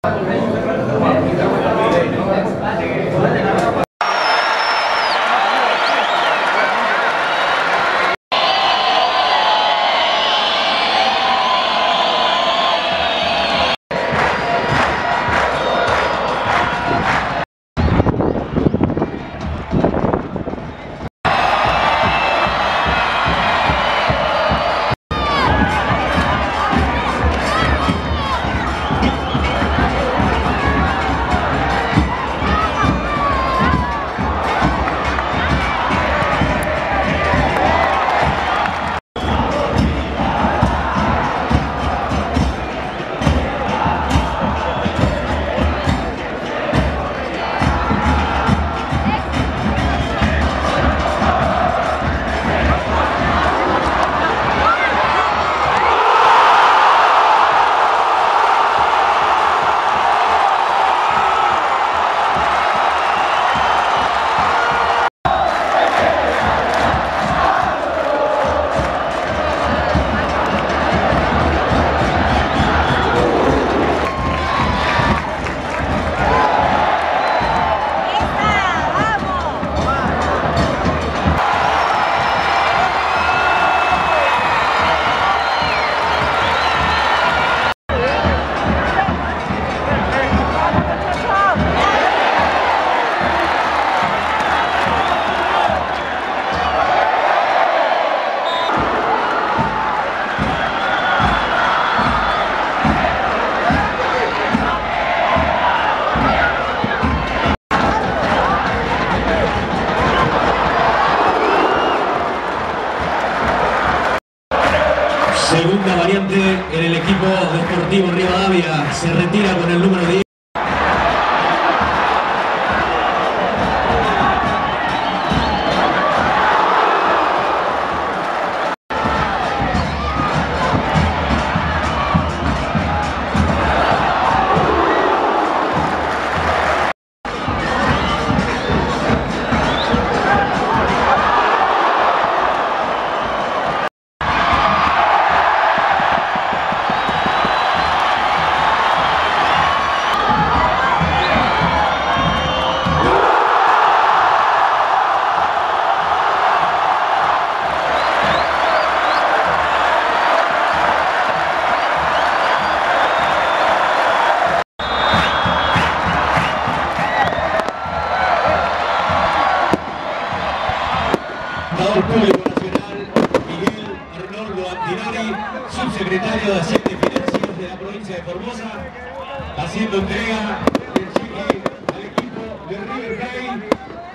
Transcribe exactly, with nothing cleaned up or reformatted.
Segunda variante en el equipo deportivo Rivadavia. Se retira con el número diez. Público Nacional, Miguel Arnoldo Antinari, subsecretario de Hacienda y Financieros de la provincia de Formosa, haciendo entrega del cheque al equipo de River Plate.